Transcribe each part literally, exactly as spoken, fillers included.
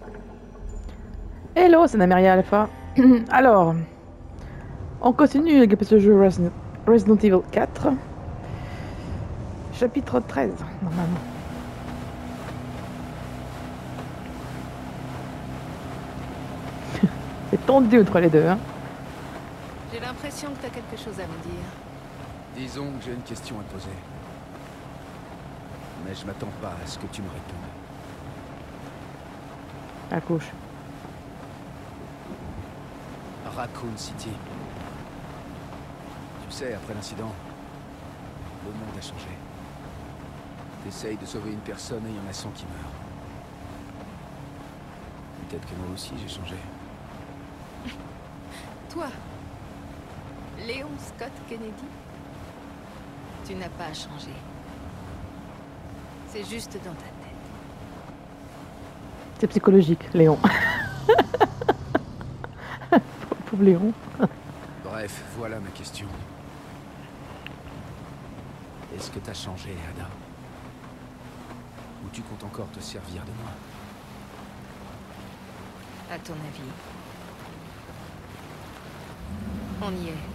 Hello, c'est Nameria Alpha. Alors, on continue avec ce jeu Resident, Resident Evil quatre. Chapitre treize, normalement. C'est tendu entre les deux, hein. J'ai l'impression que t'as quelque chose à me dire. Disons que j'ai une question à te poser. Mais je m'attends pas à ce que tu me répondes. À gauche. Raccoon City. Tu sais, après l'incident, le monde a changé. T'essayes de sauver une personne et il y en a cent qui meurent. Peut-être que moi aussi j'ai changé. Toi, Léon Scott Kennedy, tu n'as pas changé. C'est juste dans ta tête. C'est psychologique, Léon. Pauvre Léon. Bref, voilà ma question. Est-ce que t'as changé, Ada? Ou tu comptes encore te servir de moi? À ton avis? On y est.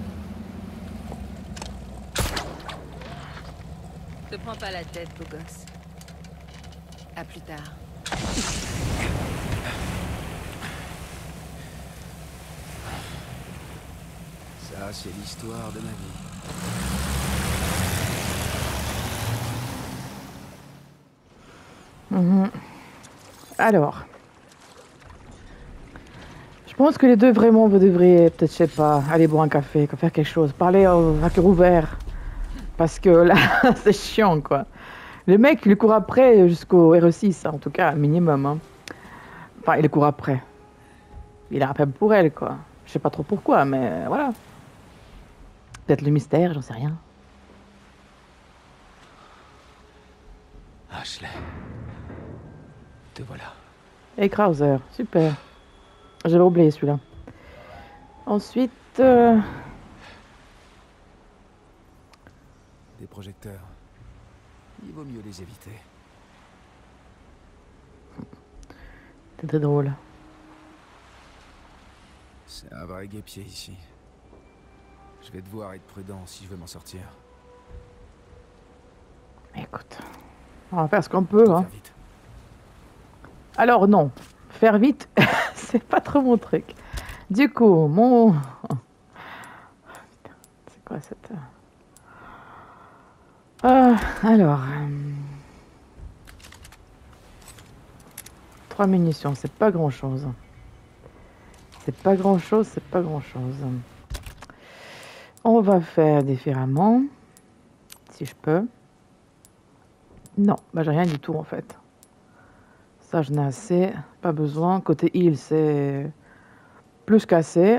Te prends pas la tête, beau gosse. À plus tard. Ça, c'est l'histoire de ma vie. Mmh. Alors, je pense que les deux vraiment vous devriez peut-être, je sais pas, aller boire un café, faire quelque chose, parler euh, à cœur ouvert, parce que là, c'est chiant quoi. Le mec, il court après jusqu'au R E six, en tout cas, minimum. Hein. Enfin, il court après. Il a un peu pour elle quoi. Je sais pas trop pourquoi, mais voilà. Peut-être le mystère, j'en sais rien. Ashley. Te voilà. Et Krauser, super. J'avais oublié celui-là. Ensuite... Euh... Des projecteurs. Il vaut mieux les éviter. C'était drôle. C'est un vrai guêpier ici. Je vais devoir être prudent si je veux m'en sortir. Écoute, on va faire ce qu'on peut. Hein. Faire vite. Alors non, faire vite, c'est pas trop mon truc. Du coup, mon... C'est quoi cette... Euh, alors... Euh... Trois munitions, c'est pas grand-chose. C'est pas grand-chose, c'est pas grand-chose. On va faire différemment, si je peux. Non, bah j'ai rien du tout en fait. Ça, je n'ai assez, pas besoin. Côté heal, c'est plus qu'assez.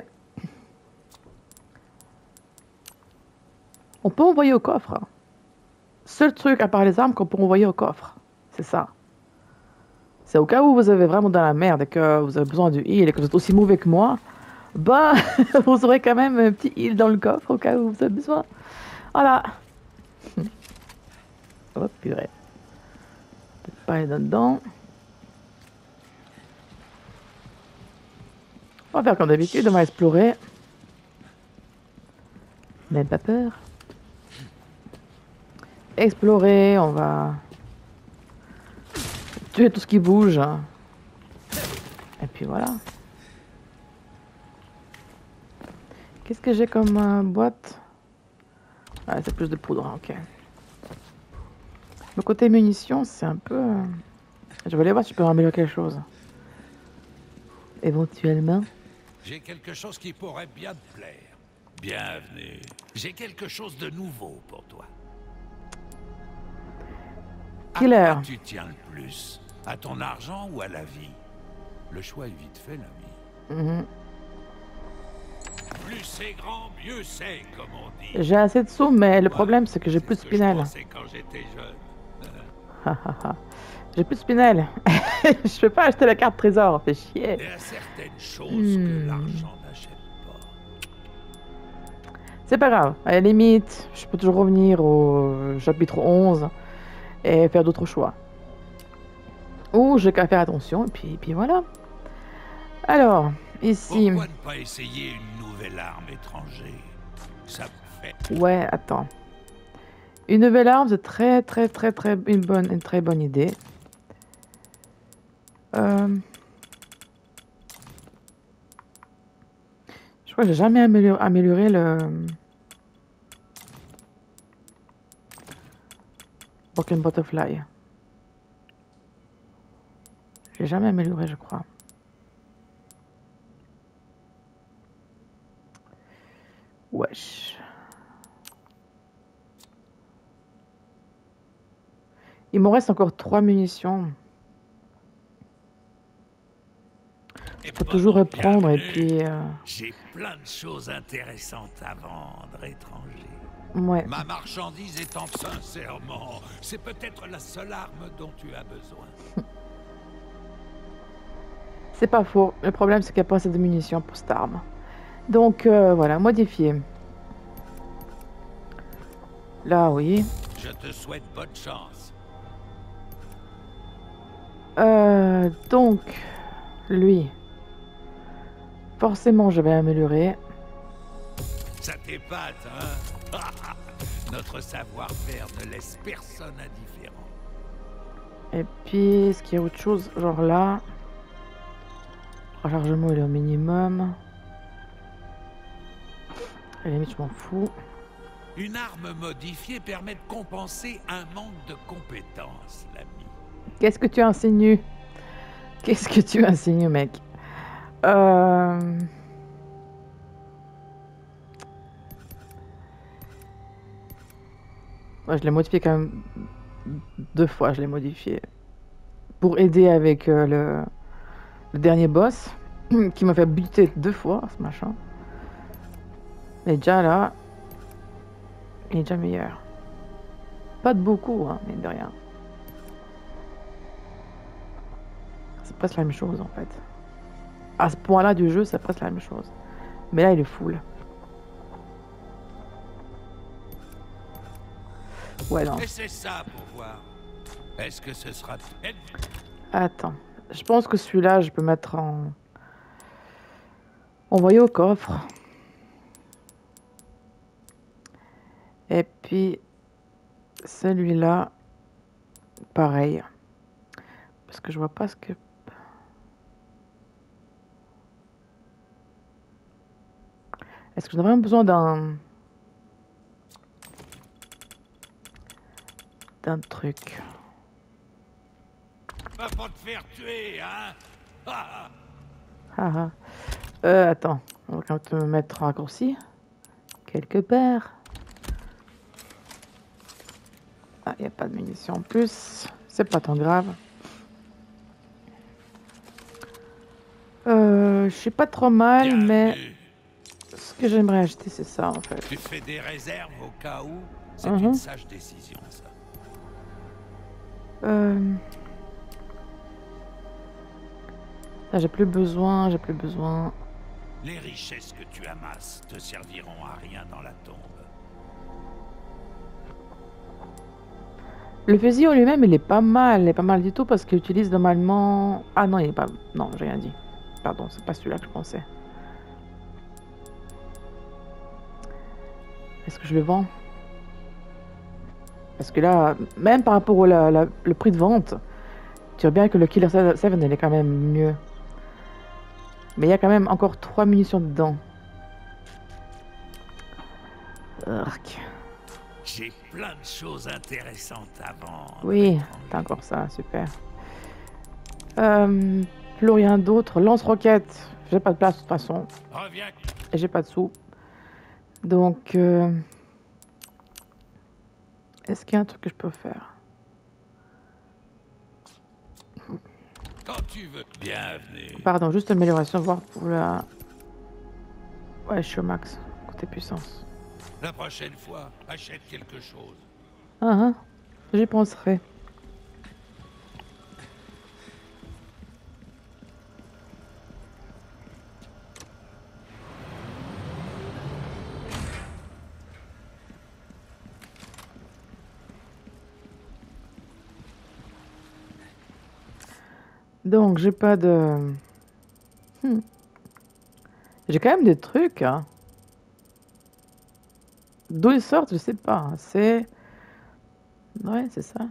On peut envoyer au coffre. Seul truc à part les armes qu'on peut envoyer au coffre, c'est ça. C'est au cas où vous avez vraiment dans la merde et que vous avez besoin du heal et que vous êtes aussi mauvais que moi, bah, vous aurez quand même un petit heal dans le coffre au cas où vous avez besoin. Voilà. Oh purée. Peut-être pas aller dedans. On va faire comme d'habitude, on va explorer. Même pas peur. Explorer, on va tuer tout ce qui bouge. Et puis voilà. Qu'est-ce que j'ai comme euh, boîte? Ah, c'est plus de poudre, ok. Le côté munitions, c'est un peu... Euh... Je vais aller voir si je peux améliorer quelque chose. Éventuellement. J'ai quelque chose qui pourrait bien te plaire. Bienvenue. J'ai quelque chose de nouveau pour toi. Killer. À quoi tu tiens le plus? À ton argent ou à la vie? Le choix est vite fait, l'ami. Mm-hmm. Plus c'est grand, mieux c'est, comme on dit. J'ai assez de sous, mais le Ouais, problème, c'est que j'ai plus de spinel. C'est quand j'étais jeune. J'ai plus de spinel. Je peux pas acheter la carte trésor, fait chier. Il y a certaines choses Hmm. que l'argent n'achète pas. C'est pas grave. À la limite, je peux toujours revenir au chapitre onze et faire d'autres choix. Ouh, j'ai qu'à faire attention, et puis, et puis voilà. Alors, ici... Pourquoi ne pas essayer une nouvelle arme étrangère? Ça vous fait... Ouais, attends. Une nouvelle arme, c'est très, très, très, très... Une bonne, une très bonne idée. Euh... Je crois que j'ai jamais amélioré, amélioré le... Broken Butterfly. Je l'ai jamais amélioré, je crois. Wesh. Il me reste encore trois munitions. Je peux toujours reprendre et puis... Euh... J'ai plein de choses intéressantes à vendre, étranger. Ouais. Ma marchandise étant sincèrement, c'est peut-être la seule arme dont tu as besoin. C'est pas faux. Le problème, c'est qu'il n'y a pas assez de munitions pour cette arme. Donc, euh, voilà, modifier. Là, oui. Je te souhaite bonne chance. Euh, donc, lui. Forcément, je vais améliorer. Ça t'épate, hein? Notre savoir-faire ne laisse personne indifférent. Et puis, est-ce qu'il y a autre chose? Genre là. Rechargement, il est au minimum. À la limite, je m'en fous. Une arme modifiée permet de compenser un manque de compétences, l'ami. Qu'est-ce que tu insinues? Qu'est-ce que tu insinues, mec? Euh... Ouais, je l'ai modifié quand même deux fois, je l'ai modifié. Pour aider avec euh, le... le dernier boss, qui m'a fait buter deux fois, ce machin. Mais déjà là, il est déjà meilleur. Pas de beaucoup, hein, mais de rien. C'est presque la même chose en fait. À ce point-là du jeu, c'est presque la même chose. Mais là, il est full. Ouais, non. Et c'est ça pour voir. Est-ce que ce sera... Attends. Je pense que celui-là, je peux mettre en... envoyer au coffre. Et puis, celui-là, pareil. Parce que je vois pas ce que... Est-ce que j'ai vraiment besoin d'un... d'un truc? Va pas te faire tuer, hein? Ah ah. Euh, attends. On va quand même te mettre un raccourci. Quelque part. Ah, il n'y a pas de munitions en plus. C'est pas tant grave. Euh, je suis pas trop mal, Bienvenue. mais ce que j'aimerais acheter, c'est ça en fait. Tu fais des réserves au cas où? C'est Mhm. une sage décision, ça. Euh... Là, j'ai plus besoin, j'ai plus besoin. Les richesses que tu amasses te serviront à rien dans la tombe. Le fusil en lui-même, il est pas mal, il est pas mal du tout parce qu'il utilise normalement... Ah non, il est pas... Non, j'ai rien dit. Pardon, c'est pas celui-là que je pensais. Est-ce que je le vends? Parce que là, même par rapport au la, la, le prix de vente, tu vois bien que le Killer sept, il est quand même mieux. Mais il y a quand même encore trois munitions dedans. Urk. J'ai plein de choses intéressantes à vendre. Oui, t'as encore ça, super. Euh, plus rien d'autre. Lance-roquette. J'ai pas de place de toute façon. Reviens. Et j'ai pas de sous. Donc... Euh... Est-ce qu'il y a un truc que je peux faire? Quand tu veux. Bienvenue. Pardon, juste amélioration, voir pour la... Ouais, je suis au max, côté puissance. La prochaine fois, achète quelque chose. Ah, ah, j'y penserai. Donc, j'ai pas de... Hmm. J'ai quand même des trucs, hein. D'où ils sortent, je sais pas. C'est... Ouais, c'est ça.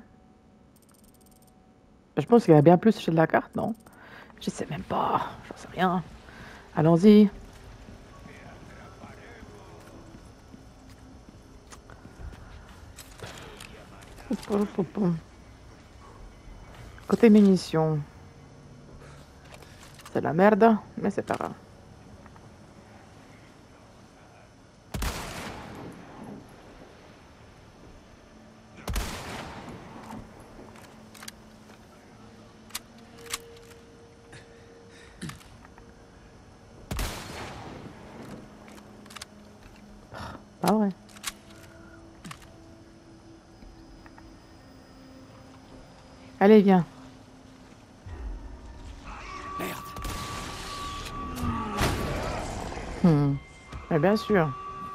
Je pense qu'il y a bien plus chez de la carte, non? Je sais même pas. J'en sais rien. Allons-y. Côté munitions. C'est la merde, mais c'est pas grave. Pas vrai. Allez, viens. Merde. Hmm. Mais bien sûr.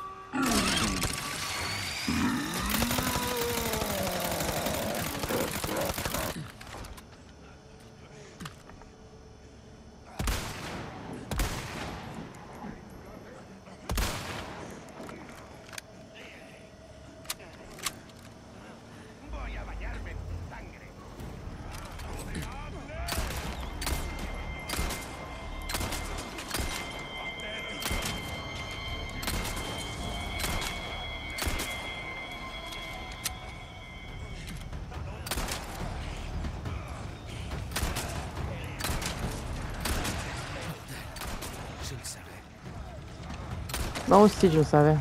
Je le savais. Moi aussi, je le savais.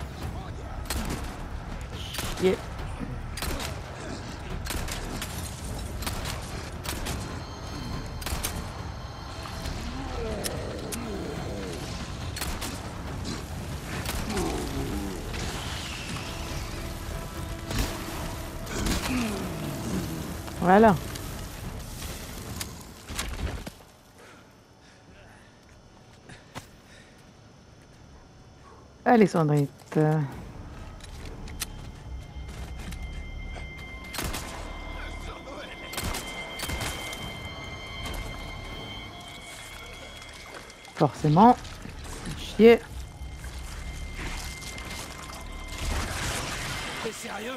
Chier. Voilà. Allez, Sandrite. Forcément. Chier. T'es sérieux?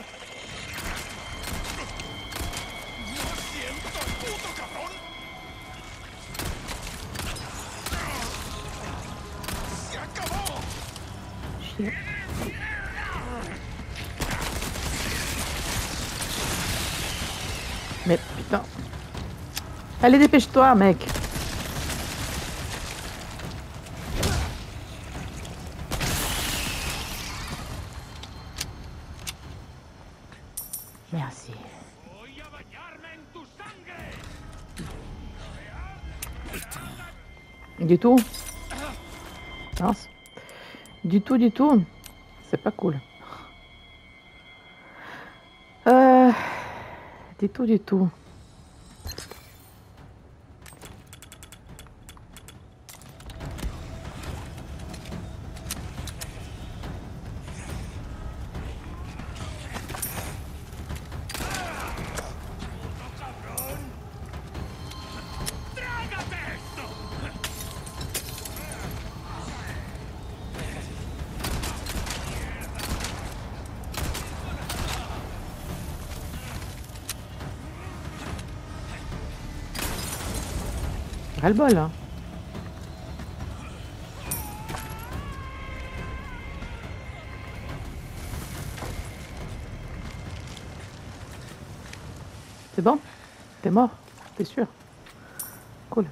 Chier. Mais putain. Allez, dépêche-toi, mec. Merci. Du tout. Mince. Du tout, du tout. C'est pas cool. Euh... Du tout, du tout. Ras-le-bol, hein. C'est bon? T'es mort? T'es sûr? Cool.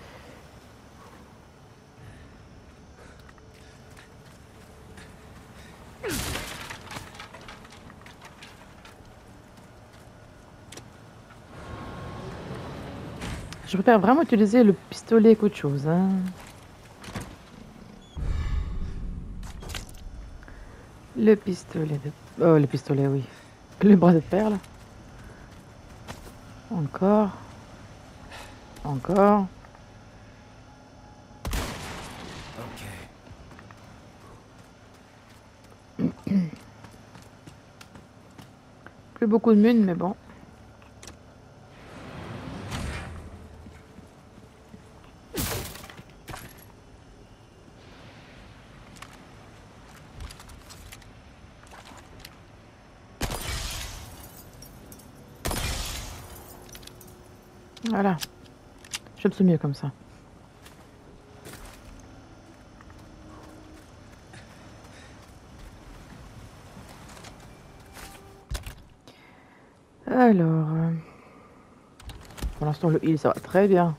Je préfère vraiment utiliser le pistolet qu'autre chose, hein. Le pistolet de... Oh, le pistolet, oui. Le bras de perle. Encore. Encore. Ok. Plus beaucoup de munes, mais bon. Voilà. Je me sens mieux comme ça. Alors... euh, Pour l'instant, le heal, ça va très bien.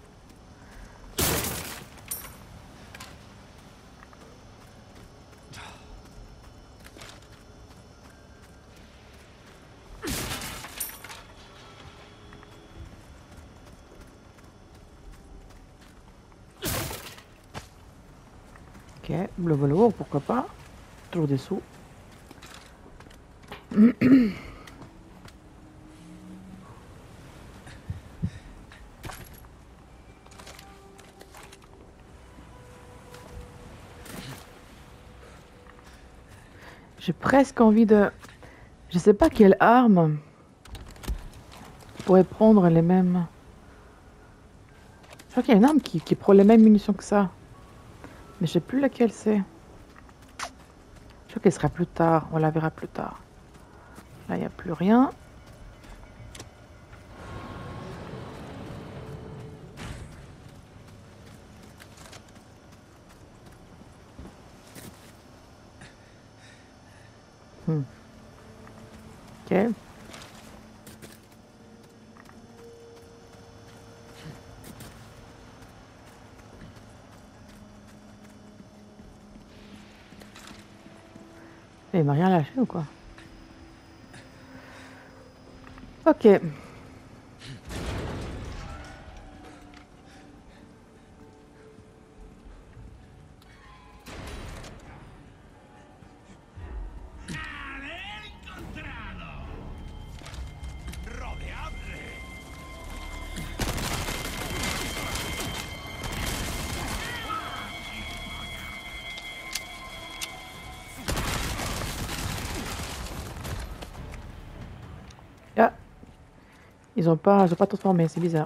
Ok, le velours, pourquoi pas. Toujours des sous. J'ai presque envie de... Je sais pas quelle arme pourrait prendre les mêmes... Je crois qu'il y a une arme qui, qui prend les mêmes munitions que ça. Mais je sais plus laquelle c'est. Je crois qu'elle sera plus tard. On la verra plus tard. Là, il n'y a plus rien. Hmm. Ok. Il m'a rien lâché ou quoi? Ok. Ah. Ils ont pas, ils ont pas transformé, c'est bizarre.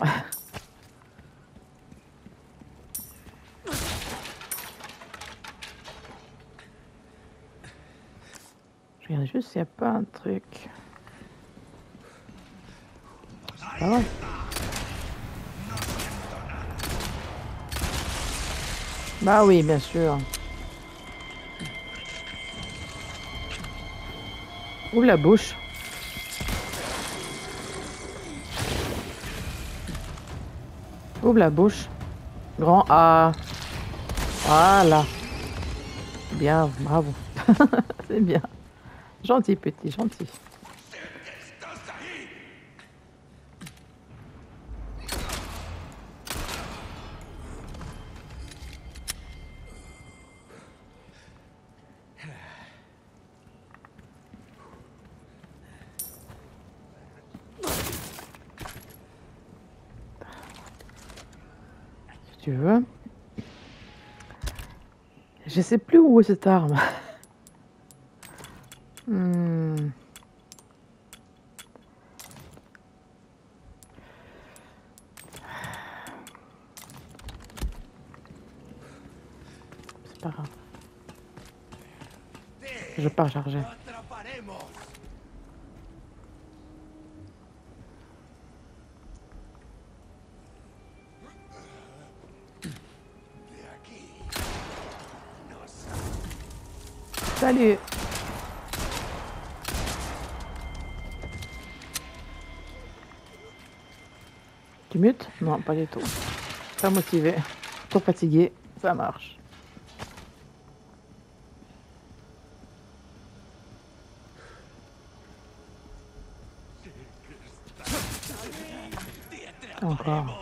Je regarde juste s'il n'y a pas un truc. C'est pas vrai. Bah oui, bien sûr. Ouvre la bouche. Ouvre la bouche. Grand A. Voilà. Bien, bravo. C'est bien. Gentil petit, gentil. Si tu veux. Je sais plus où est cette arme. Hmm. C'est pas grave. Je vais pas recharger. Salut. Tu mutes? Non, pas du tout. Pas motivé. Trop fatigué. Ça marche. Encore.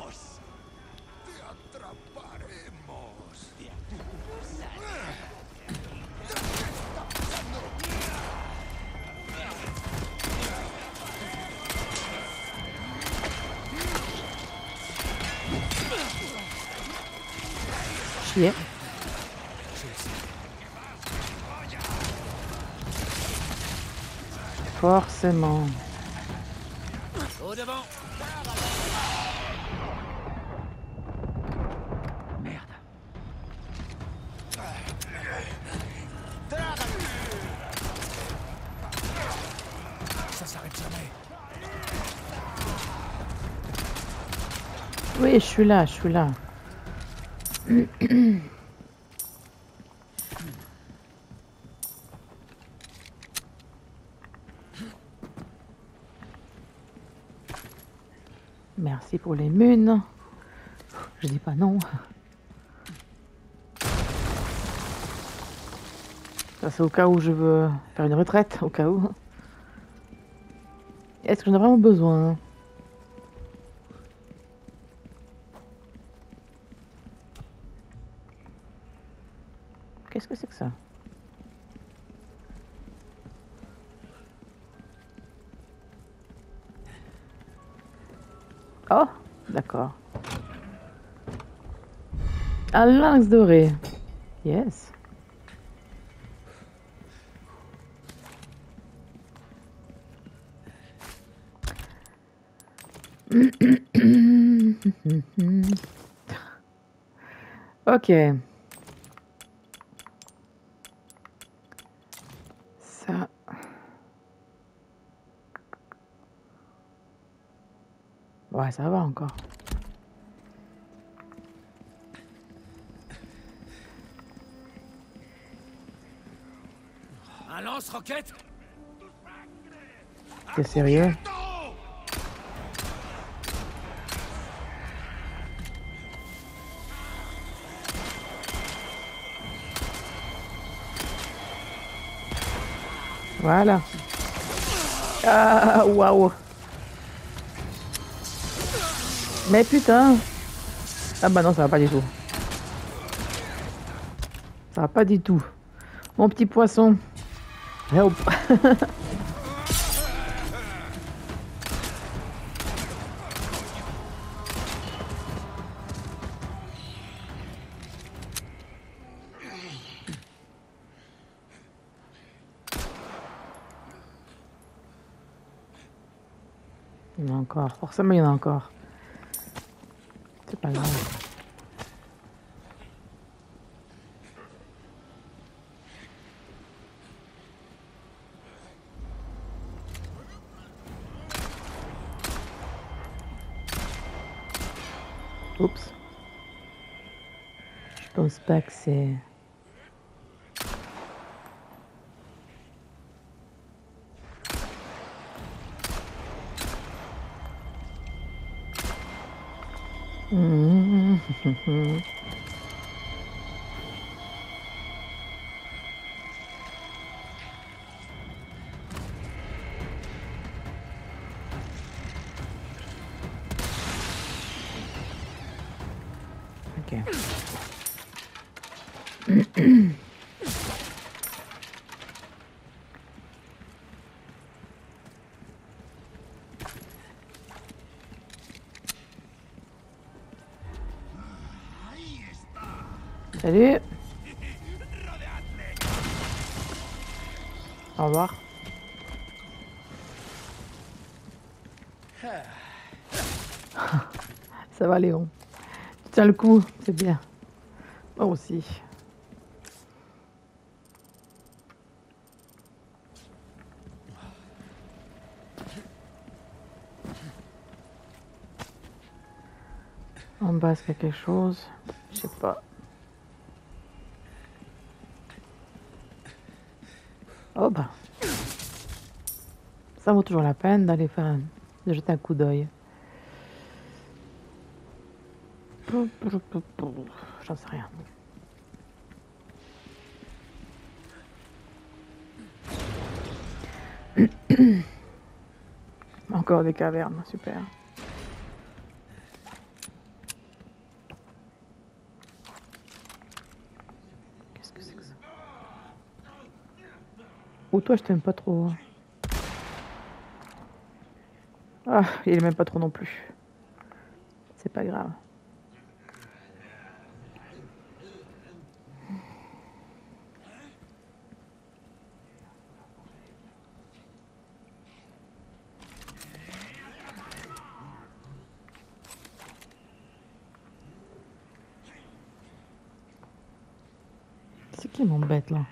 Chier. Forcément. Au devant. Merde. Ça s'arrête jamais. Oui, je suis là, je suis là. Merci pour les munes. Je dis pas non. Ça c'est au cas où je veux faire une retraite, au cas où. Est-ce que j'en ai vraiment besoin? Qu'est-ce que c'est que ça? Oh, d'accord. Un lynx doré. Yes. Ok. Ça. Ouais, ça va encore. Un lance-roquette? T'es sérieux? Voilà. Ah, waouh. Mais putain. Ah bah non, ça va pas du tout. Ça va pas du tout. Mon petit poisson. Help. Il y en a encore. Forcément, il y en a encore. C'est pas grave. Oups. Je pense pas que c'est... Mmh. Ok. Salut. Au revoir. Ça va Léon. Tu tiens le coup, c'est bien. Moi aussi. En bas, est-ce qu'il y a quelque chose? Je sais pas. Oh bah. Ça vaut toujours la peine d'aller faire un... de jeter un coup d'œil. J'en sais rien. Encore des cavernes, super. Qu'est-ce que c'est que ça? Ou toi, je t'aime pas trop. Ah, il est même pas trop non plus. C'est pas grave. C'est qui m'embête là?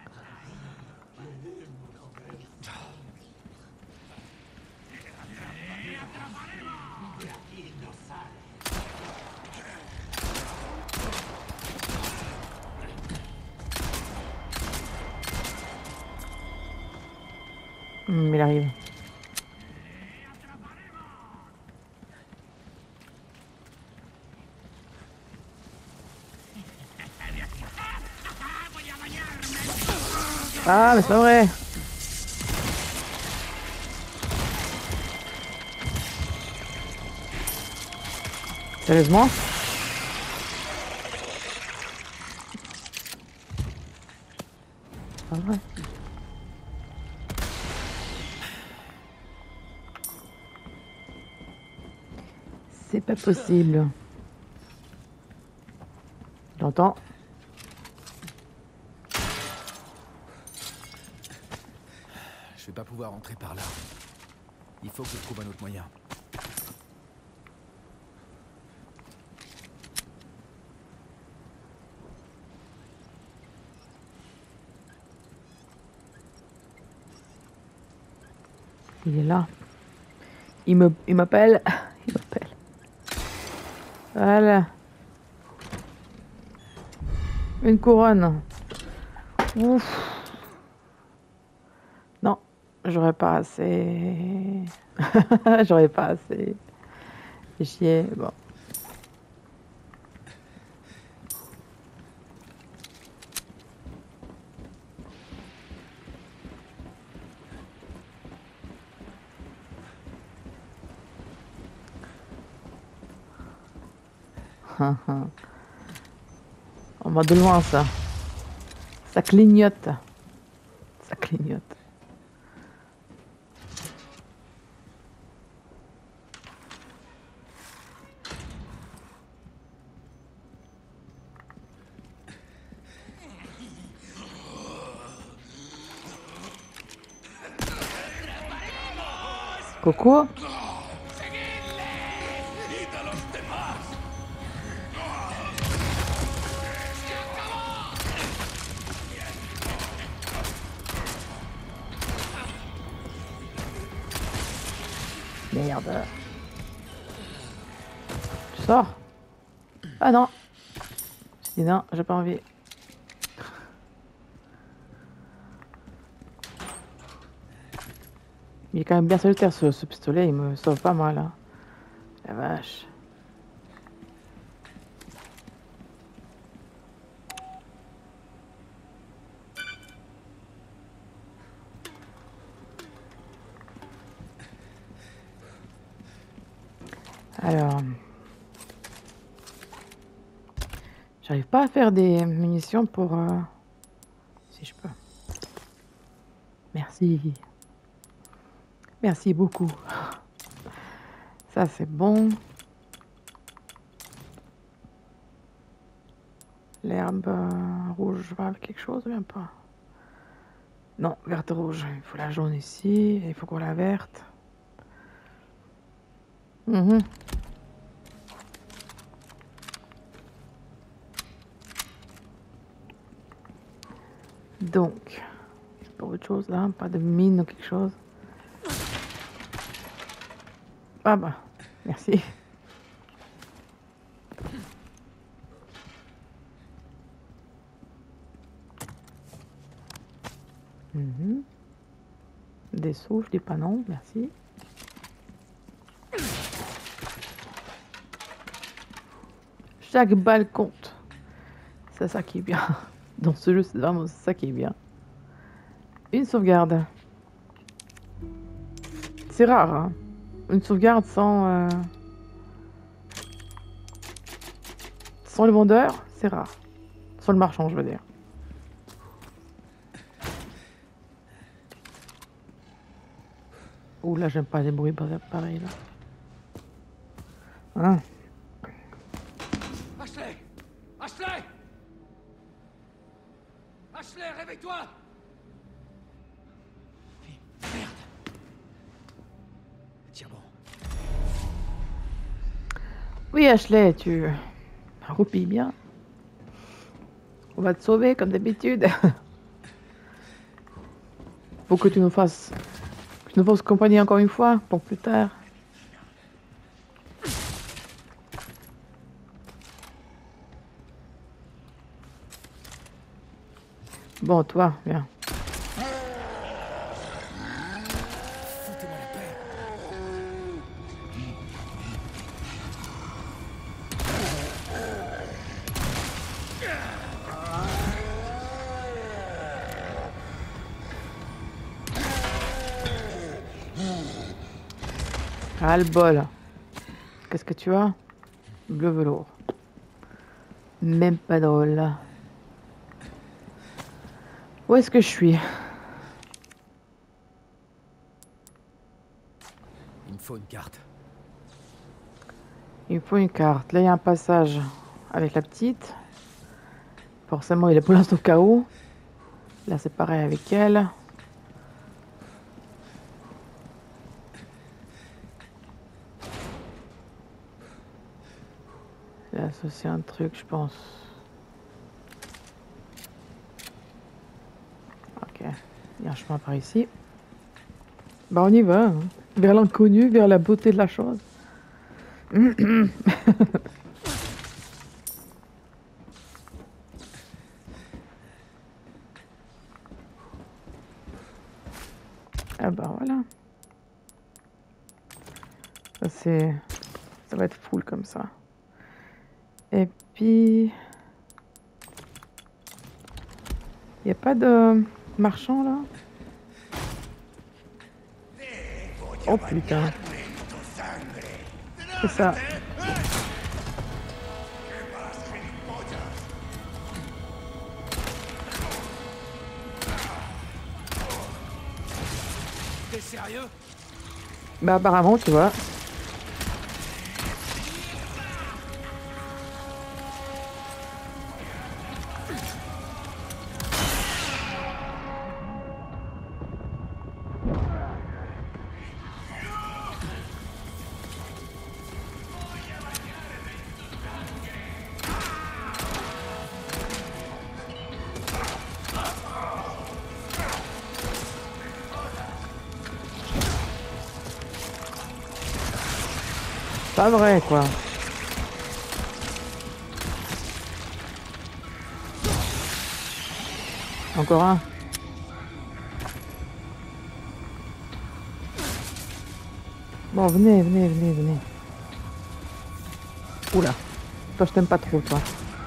Hum, il arrive. Ah, mais c'est pas vrai. Sérieusement? Pas vrai. C'est pas possible. J'entends. Je vais pas pouvoir entrer par là. Il faut que je trouve un autre moyen. Il est là. Il me, il m'appelle. Il m'appelle. Voilà. Une couronne. Ouf. Non, j'aurais pas assez. J'aurais pas assez. Fait chier. Bon. On va de loin ça. Ça clignote. Ça clignote. Coco? Merde. Tu sors? Ah non. Je dis non, j'ai pas envie. Il est quand même bien solitaire ce, ce pistolet, il me sauve pas mal. Hein. La vache. Alors. J'arrive pas à faire des munitions pour... Euh... Si je peux. Merci. Merci beaucoup. Ça c'est bon. L'herbe euh, rouge va avec quelque chose, même pas. Non, verte rouge. Il faut la jaune ici. Il faut qu'on la verte. Mmh. Donc, pas autre chose là, pas de mine ou quelque chose. Ah bah, merci. Mmh. Des sous, je dis pas non, merci. Chaque balle compte. C'est ça qui est bien. Dans ce jeu, c'est vraiment ça qui est bien. Une sauvegarde. C'est rare, hein. Une sauvegarde sans... Euh... Sans le vendeur, c'est rare. Sans le marchand, je veux dire. Ouh là, j'aime pas les bruits pareils là. Hein? Ashley! Ashley! Ashley, réveille-toi! Merde! Tiens bon. Oui, Ashley, tu roupilles bien. On va te sauver comme d'habitude. Faut que tu nous fasses... Que tu nous fasses compagnie encore une fois pour plus tard. Bon, toi, viens. Ah le bol. Qu'est-ce que tu as? Bleu velours. Même pas drôle. Où est-ce que je suis? Il me faut une carte. Il me faut une carte. Là, il y a un passage avec la petite. Forcément, il est pour l'instant au K O. Là, c'est pareil avec elle. Là, ça, c'est un truc, je pense. Ok. Il y a un chemin par ici. Bah, on y va. Hein. Vers l'inconnu, vers la beauté de la chose. Ah bah voilà. Ça c'est... Ça va être full comme ça. Et puis... Il n'y a pas de marchand là? Oh putain. C'est ça. T'es sérieux? Bah apparemment, tu vois. Pas vrai, quoi. Encore un. Bon, venez, venez, venez, venez. Oula. Toi, je t'aime pas trop, toi.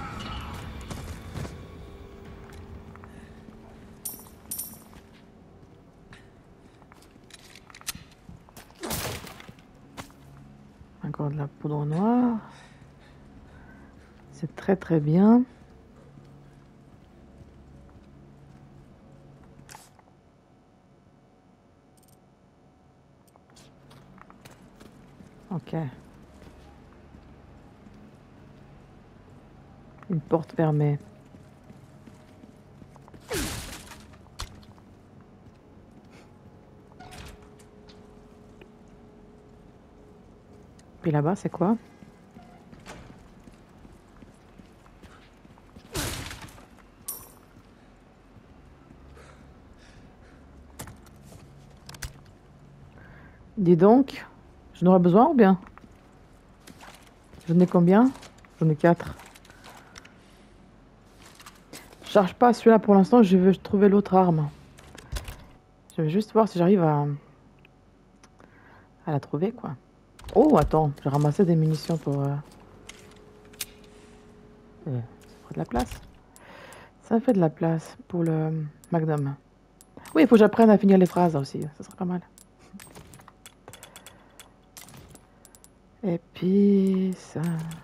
Encore de la poudre noire. C'est très très bien. Ok. Une porte fermée. Puis là-bas, c'est quoi? Dis donc, j'en aurais besoin ou bien? J'en ai combien? J'en ai quatre. Je charge pas celui-là pour l'instant, je veux trouver l'autre arme. Je vais juste voir si j'arrive à... à la trouver, quoi. Oh, attends, j'ai ramassé des munitions pour... Euh... Euh, ça fait de la place. Ça fait de la place pour le Magnum. Oui, il faut que j'apprenne à finir les phrases aussi, ça serait pas mal. Et puis ça...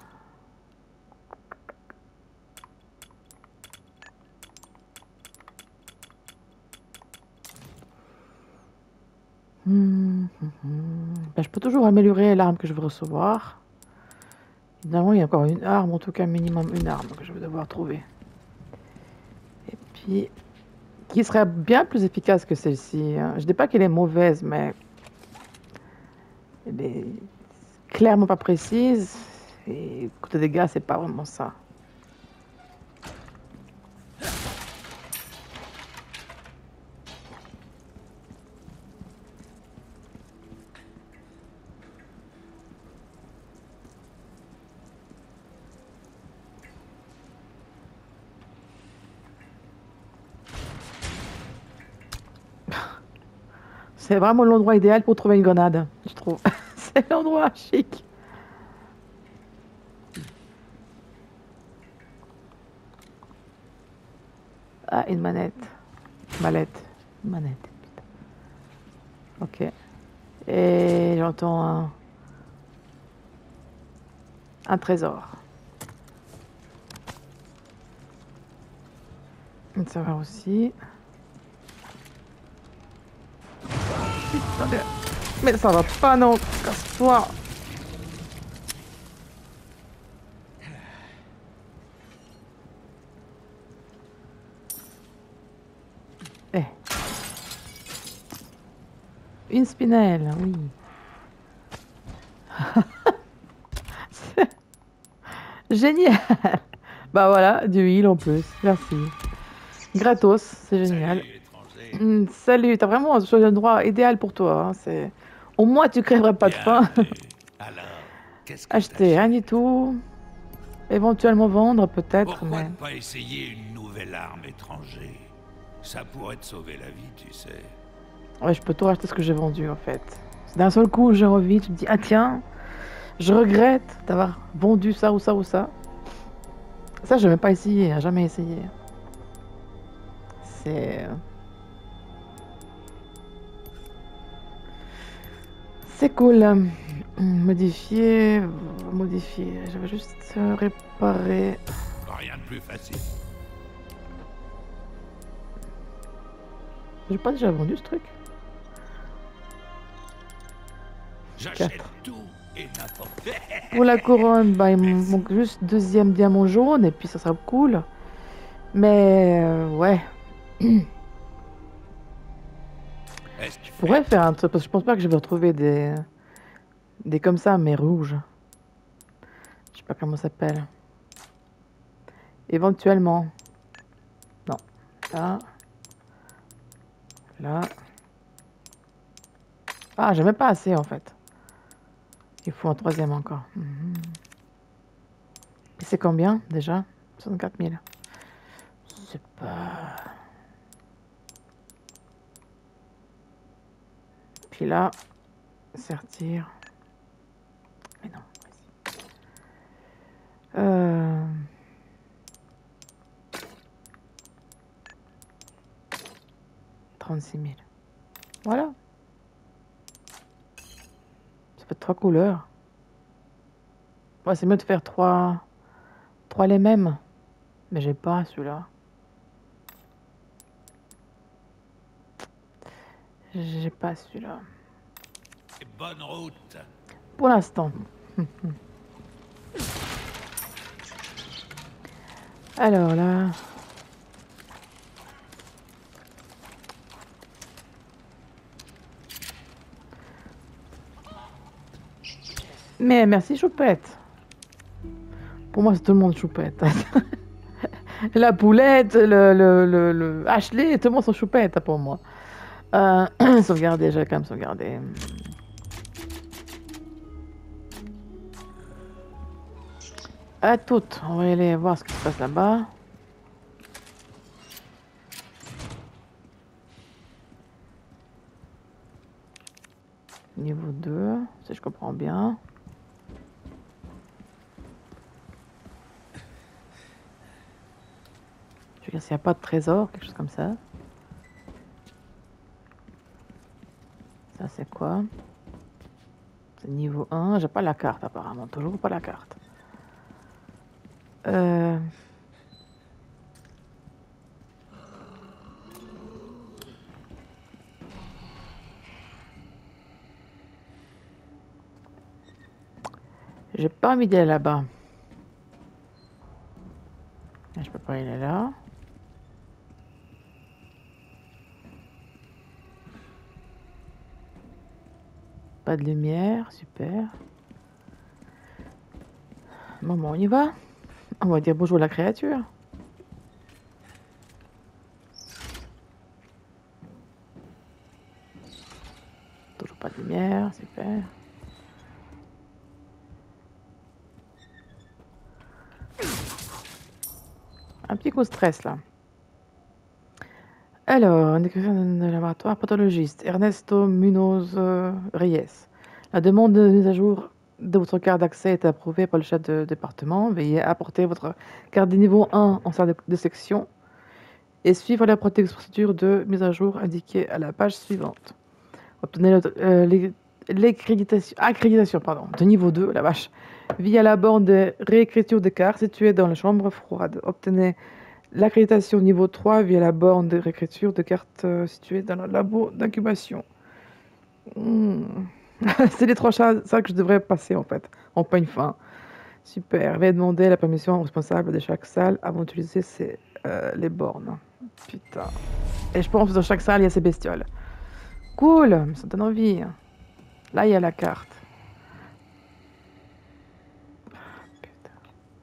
Hum, hum, hum. Ben, je peux toujours améliorer l'arme que je veux recevoir. Évidemment, il y a encore une arme, en tout cas minimum une arme que je vais devoir trouver. Et puis, qui serait bien plus efficace que celle-ci. Hein. Je dis pas qu'elle est mauvaise, mais elle est clairement pas précise. Et côté dégâts, c'est pas vraiment ça. C'est vraiment l'endroit idéal pour trouver une grenade, je trouve. C'est l'endroit chic. Ah, une manette. Mallette. Manette. Ok. Et j'entends un... un trésor. Ça va aussi. Putain de... Mais ça va pas, non. Casse-toi. Eh. Une spinelle, oui. Génial. Bah voilà, du heal en plus. Merci. Gratos, c'est génial. Salut, étranger. Mm, salut, t'as vraiment choisi un endroit idéal pour toi. Hein, c'est... Au moins, tu crèverais pas de faim. Bienvenue. Alors, qu'est-ce que Acheter, rien t'achètes? du tout. Éventuellement vendre, peut-être, Pourquoi mais... ne pas essayer une nouvelle arme étranger? Ça pourrait te sauver la vie, tu sais. Ouais, je peux tout racheter ce que j'ai vendu, en fait. D'un seul coup, j'ai envie, tu me dis, ah tiens, je regrette d'avoir vendu ça ou ça ou ça. Ça, je n'ai même pas essayé, hein, jamais essayé. C'est... C'est cool. Hum, Modifier, modifier. Je vais juste euh, réparer. Rien de plus facile. J'ai pas déjà vendu ce truc? J'achète Quatre. tout et n'importe quoi. Pour la couronne, bah, il me Merci. manque juste deuxième diamant jaune et puis ça sera cool. Mais euh, ouais, Est-ce que je pourrais faire un truc parce que je pense pas que je vais retrouver des des comme ça mais rouges. Je sais pas comment ça s'appelle. Éventuellement. Non. Là. Là. Ah, j'aimais pas assez en fait. Il faut un troisième encore. Mhm. Et c'est combien déjà? soixante-quatre mille. C'est pas... Puis là, sortir. Mais non, vas-y. Euh... trente-six mille. Voilà. Ça fait trois couleurs. Ouais, c'est mieux de faire trois... trois les mêmes. Mais j'ai pas celui-là. J'ai pas celui-là. bonne route? Pour l'instant. Alors là... Mais merci Choupette. Pour moi c'est tout le monde Choupette. La poulette, le, le, le, le Ashley, tout le monde sont Choupette pour moi. Euh, sauvegarder, j'ai quand même sauvegardé. À toutes, on va aller voir ce qui se passe là-bas. Niveau deux, si je comprends bien. Je regarde s'il n'y a pas de trésor, quelque chose comme ça. Ça c'est quoi? C'est niveau un, j'ai pas la carte apparemment, toujours pas la carte. Euh... J'ai pas envie d'aller là-bas. Je peux pas aller là. Pas de lumière, super. Bon, bon, on y va. On va dire bonjour à la créature. Toujours pas de lumière, super. Un petit coup de stress là. Alors, un écrivain de laboratoire pathologiste, Ernesto Munoz euh, Reyes. La demande de mise à jour de votre carte d'accès est approuvée par le chef de département. Veuillez apporter votre carte de niveau un en salle de, de section et suivre la procédure de mise à jour indiquée à la page suivante. Obtenez l'accréditation accréditation, pardon, de niveau deux, la vache, via la borne de réécriture des cartes située dans la chambre froide. Obtenez l'accréditation niveau trois via la borne de réécriture de cartes euh, située dans le labo d'incubation. Hmm. C'est les trois choses ça que je devrais passer en fait, en peigne fin. Super. Veuillez demander la permission au responsable de chaque salle avant d'utiliser ces, euh, les bornes. Putain. Et je pense que dans chaque salle, il y a ces bestioles. Cool, ça donne envie. Là, il y a la carte. Putain.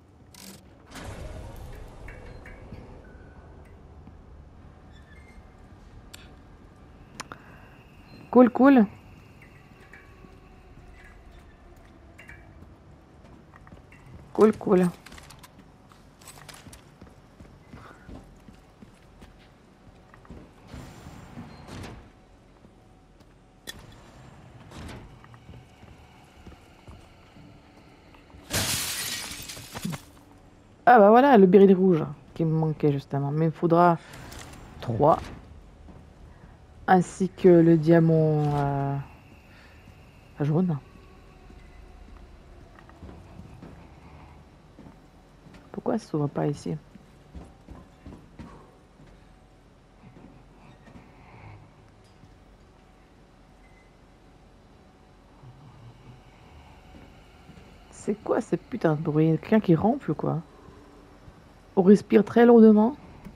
Cool, cool. Cool, cool. Ah bah voilà, le béryl rouge qui me manquait justement. Mais il faudra trois. Ainsi que le diamant euh, jaune. Pourquoi ça s'ouvre pas ici? C'est quoi ce putain de bruit? Quelqu'un qui ronfle ou quoi? On respire très lourdement.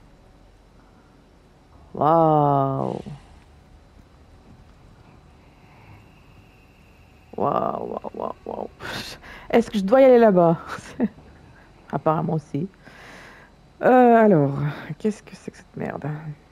Waouh! Waouh, waouh, waouh, waouh. Est-ce que je dois y aller là-bas? Apparemment aussi. Euh, alors, qu'est-ce que c'est que cette merde?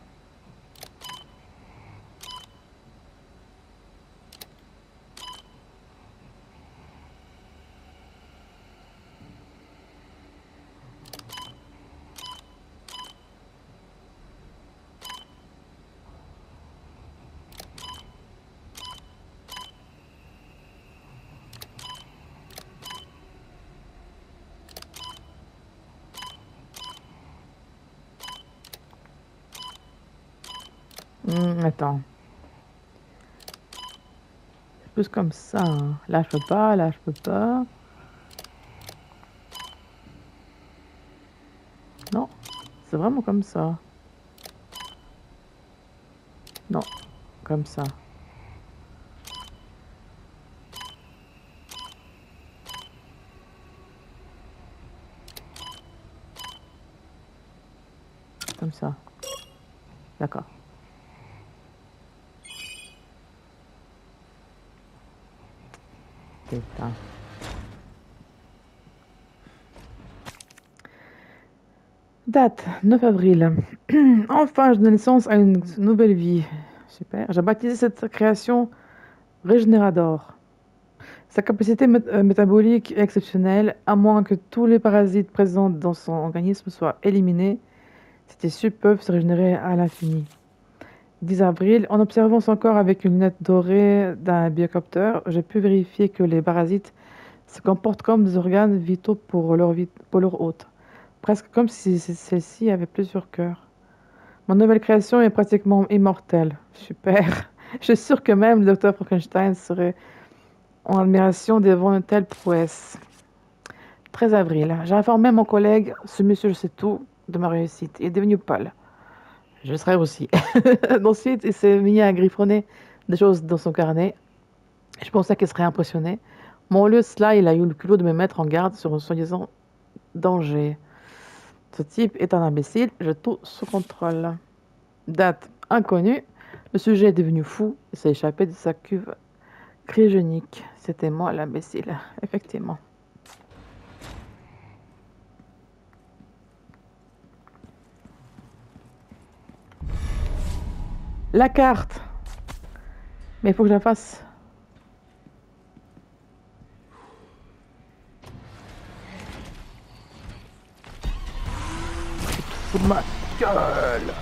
Hmm, attends. C'est plus comme ça. Hein. Là, je peux pas. Là, je peux pas. Non. C'est vraiment comme ça. Non. Comme ça. Comme ça. D'accord. Putain. Date, neuf avril. Enfin, je donne naissance à une nouvelle vie. Super. J'ai baptisé cette création Régénérador. Sa capacité mét euh, métabolique est exceptionnelle, à moins que tous les parasites présents dans son organisme soient éliminés. Ces tissus peuvent se régénérer à l'infini. dix avril. En observant son corps avec une lunette dorée d'un biocoptère, j'ai pu vérifier que les parasites se comportent comme des organes vitaux pour leur, vit pour leur hôte, presque comme si celle-ci avait plusieurs cœurs. Ma nouvelle création est pratiquement immortelle. Super. Je suis sûre que même le docteur Frankenstein serait en admiration devant une telle prouesse. treize avril. J'ai informé mon collègue, ce monsieur je sais tout, de ma réussite. Il est devenu pâle. Je le serai aussi. Ensuite, il s'est mis à griffonner des choses dans son carnet. Je pensais qu'il serait impressionné. Mais au lieu de cela, il a eu le culot de me mettre en garde sur un soi-disant danger. Ce type est un imbécile, j'ai tout sous contrôle. Date inconnue. Le sujet est devenu fou et s'est échappé de sa cuve cryogénique. C'était moi l'imbécile, effectivement. La carte. Mais il faut que je la fasse. Sous ma gueule.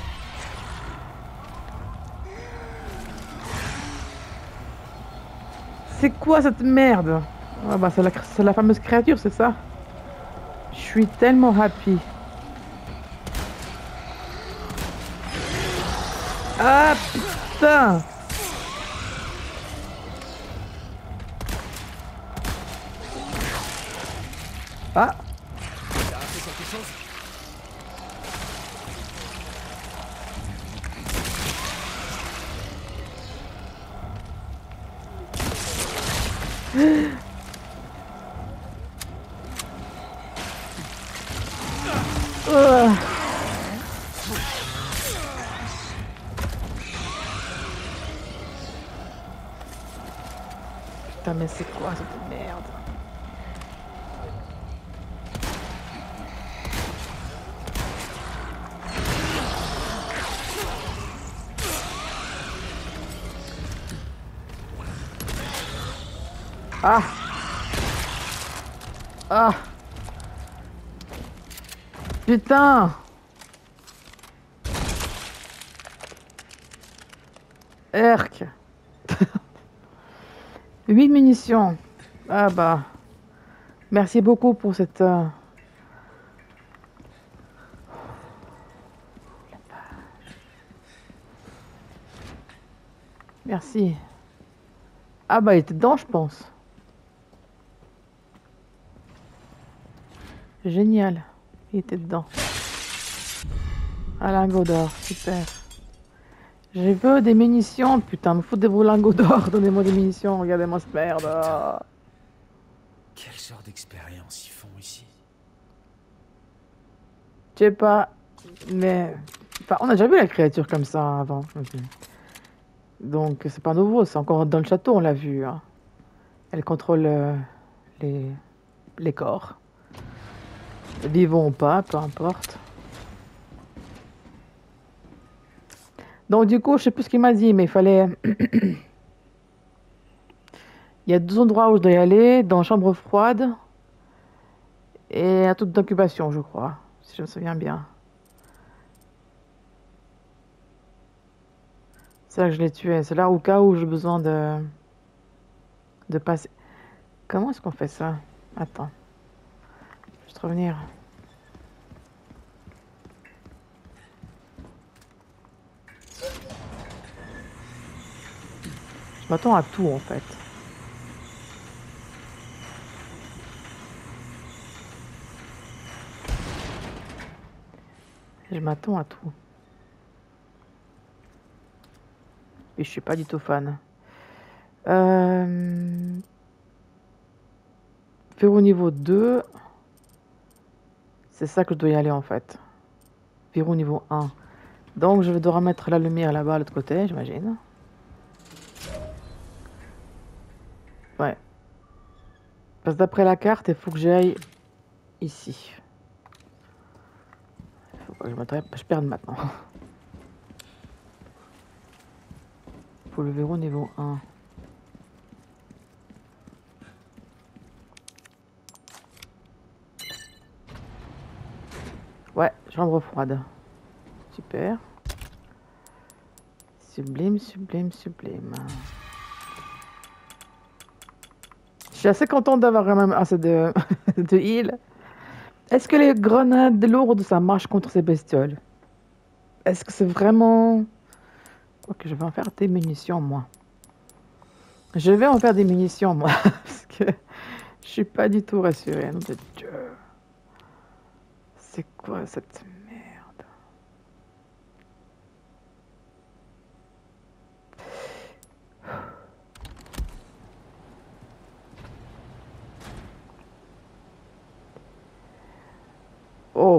C'est quoi cette merde? Ah bah c'est la, la fameuse créature, c'est ça? Je suis tellement happy. Ah putain. Ah. T'as fait quelque chose? Euh. Putain mais c'est quoi cette merde? Ah. Ah. Putain. Erk. huit munitions. Ah bah. Merci beaucoup pour cette... Euh... Merci. Ah bah il était dedans je pense. Génial. Il était dedans. Un lingot d'or, super. J'ai veux des munitions, putain, me foutre des gros lingots d'or, donnez-moi des munitions, regardez-moi cette merde. Ah. Quel genre d'expérience ils font ici? Je sais pas, mais... Enfin, on a déjà vu la créature comme ça avant. Donc c'est pas nouveau, c'est encore dans le château, on l'a vu. Hein. Elle contrôle euh, les... les corps. Vivants ou pas, peu importe. Donc du coup, je sais plus ce qu'il m'a dit, mais il fallait... Il y a deux endroits où je dois y aller, dans chambre froide et un truc d'incubation, je crois, si je me souviens bien. C'est là que je l'ai tué. C'est là au cas où j'ai besoin de... de passer. Comment est-ce qu'on fait ça? Attends. Je vais te revenir. Je m'attends à tout en fait. Je m'attends à tout. Et je suis pas du tout fan. Euh... Verrou niveau deux. C'est ça que je dois y aller en fait. Verrou niveau un. Donc je vais devoir mettre la lumière là-bas, à l'autre côté, j'imagine. Ouais. Parce que d'après la carte, il faut que j'aille ici. Il faut pas que je m'attrape, je perde maintenant. Pour le verrou niveau un. Ouais, chambre froide. Super. Sublime, sublime, sublime. Je suis assez contente d'avoir quand même assez de, de heal. Est-ce que les grenades lourdes, ça marche contre ces bestioles? Est-ce que c'est vraiment... Ok, je vais en faire des munitions, moi. Je vais en faire des munitions, moi. Parce que je suis pas du tout rassurée. Nom de Dieu. C'est quoi cette merde? Oh.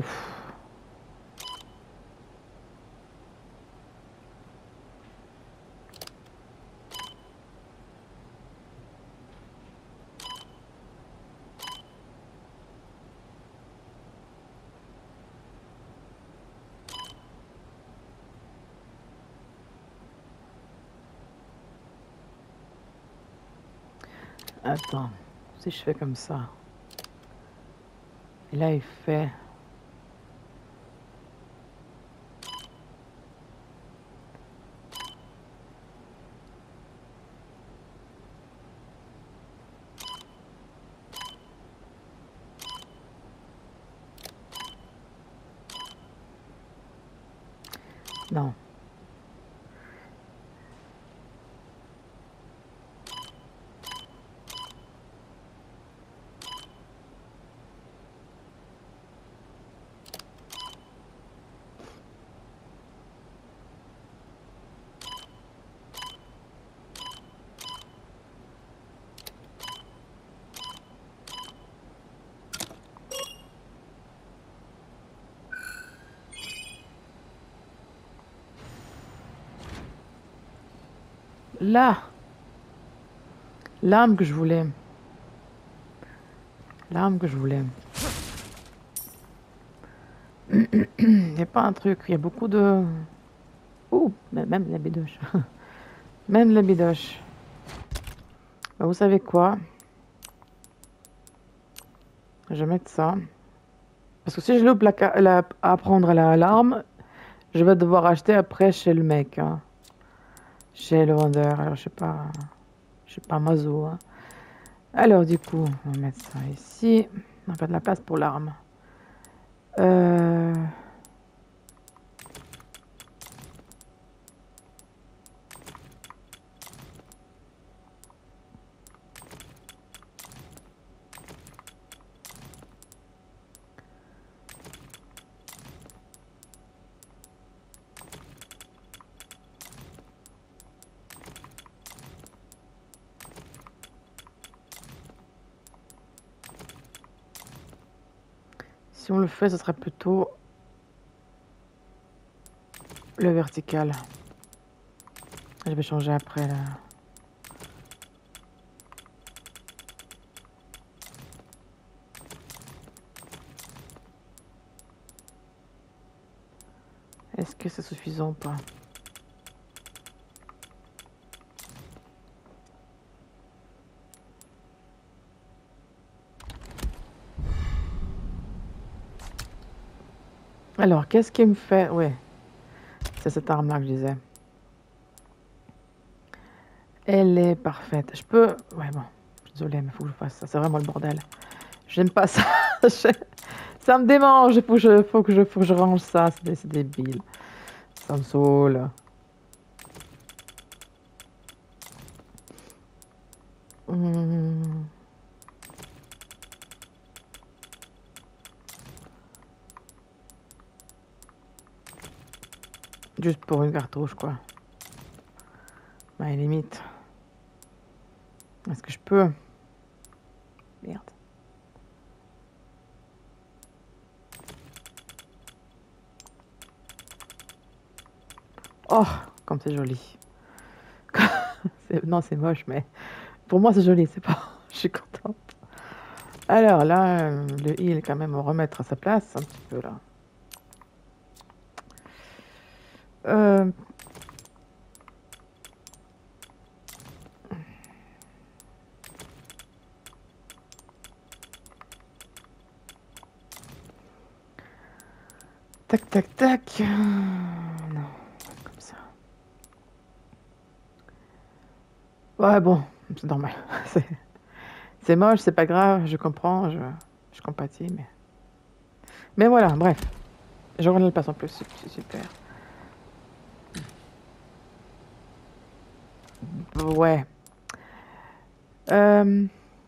Attends, si je fais comme ça. Et là, il fait... Non. Là. L'arme que je voulais. L'arme que je voulais. Il n'y a pas un truc. Il y a beaucoup de... Ouh, même la bidoche. Même la bidoche. Bah, vous savez quoi? Je vais mettre ça. Parce que si je loupe la, la, à prendre la l'arme, je vais devoir acheter après chez le mec. Hein. Chez le vendeur. Alors, je sais pas... Je suis pas mazo. Hein. Alors, du coup, on va mettre ça ici. On n'a pas de la place pour l'arme. Euh... Si on le fait, ce sera plutôt le vertical. Je vais changer après là. Est-ce que c'est suffisant ou pas? Alors, qu'est-ce qui me fait... Ouais, c'est cette arme-là que je disais. Elle est parfaite. Je peux... Ouais, bon. Désolée, mais il faut que je fasse ça. C'est vraiment le bordel. J'aime pas ça. Ça me démange. Il faut que je, faut que je, faut que je range ça. C'est débile. Ça me saoule. Mmh. Juste pour une cartouche, quoi. Bah, limite. Est-ce que je peux? Merde. Oh, comme c'est joli. Non, c'est moche, mais pour moi, c'est joli, c'est pas... Je suis contente. Alors là, le heal, quand même, on va remettre à sa place un petit peu, là. Euh... Tac, tac, tac. Non, comme ça. Ouais, bon, c'est normal. C'est moche, c'est pas grave, je comprends, je, je compatis, mais... Mais voilà, bref. Je ne le passe en plus, c'est super. Ouais. Euh...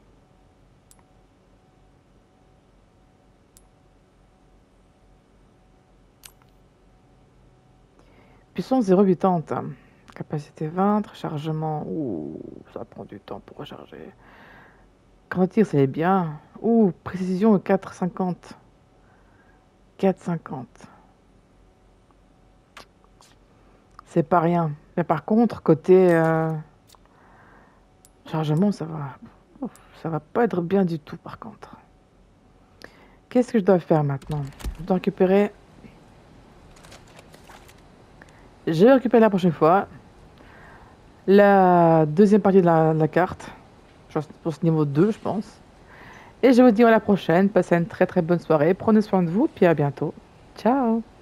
Puissance zéro virgule quatre-vingts. Capacité vingt, rechargement. Ouh, ça prend du temps pour recharger. Grand tir, c'est bien. Ouh, précision quatre virgule cinquante. quatre virgule cinquante. C'est pas rien. Mais par contre, côté euh, chargement, ça va. Ouf, ça va pas être bien du tout, par contre. Qu'est-ce que je dois faire maintenant? Je dois récupérer... Je vais récupérer la prochaine fois la deuxième partie de la, de la carte. Pour ce niveau deux, je pense. Et je vous dis à la prochaine. Passez une très très bonne soirée. Prenez soin de vous, puis à bientôt. Ciao!